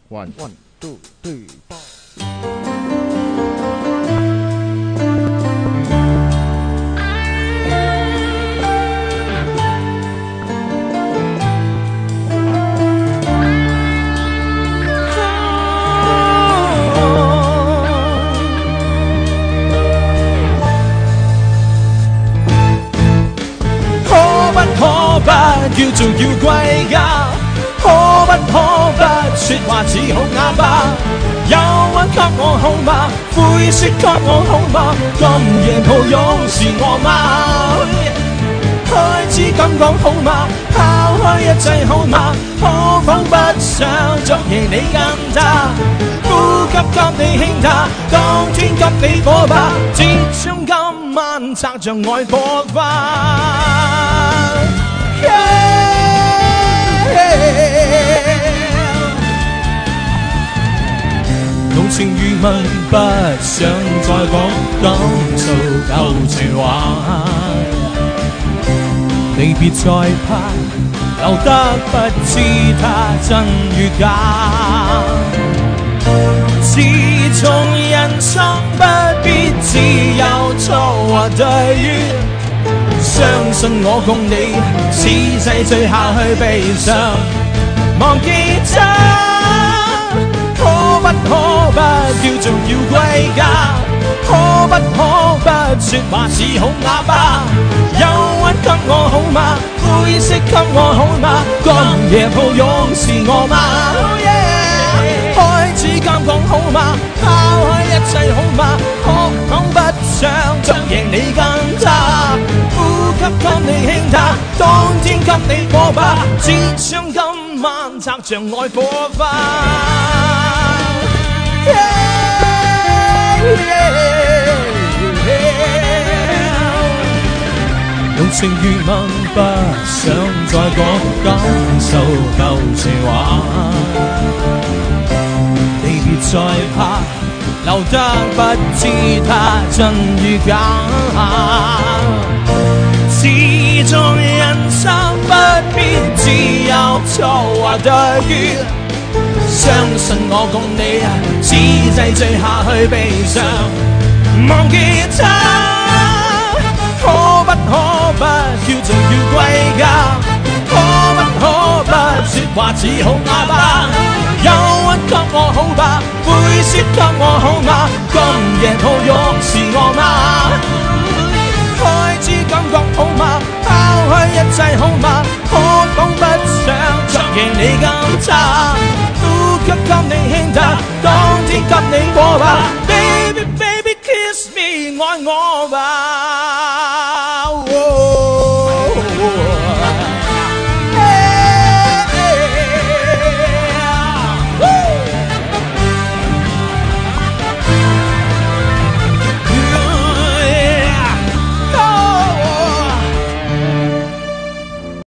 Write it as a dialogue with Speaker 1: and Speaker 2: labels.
Speaker 1: One, two, three, four.
Speaker 2: 叫做要歸家，可不可不說話只好啞巴？憂鬱給我好嗎？灰色給我好嗎？今夜抱擁是我嗎？開始敢講好嗎？拋開一切好嗎？可否不想昨夜你跟他？呼吸給你輕他，當天給你火把，只想今晚擦着愛火花。濃情如問，不想再講感受舊情話。離別再怕，留得不知他真與假。始終人生不必只有錯或對與。相信我共你，此世最下去悲傷，忘記他，可不可不叫做要歸家？可不可不說話似好啞巴？憂鬱給我好嗎？灰色給我好嗎？今夜抱擁是我嗎？開始敢講好嗎？拋開一切好嗎？可否不想昨夜你跟他？呼吸給你輕他，當天給你火把，只想今晚擦着愛火花。濃情如問，不想再講感受舊情話。離別再怕，留得不知他真與假。始終人生不必只有錯或對與，相信我共你，此際最下去悲傷，忘記他，可不可不叫做要歸家？可不可不說話只好啞巴？憂鬱給我好吧，灰色給我好嗎？今夜抱擁是我嗎？開始感覺好嗎？拋開一切好嗎？可否不想昨夜你跟他？呼吸給你輕他，當天給你火把 ，Baby baby kiss me 愛我吧。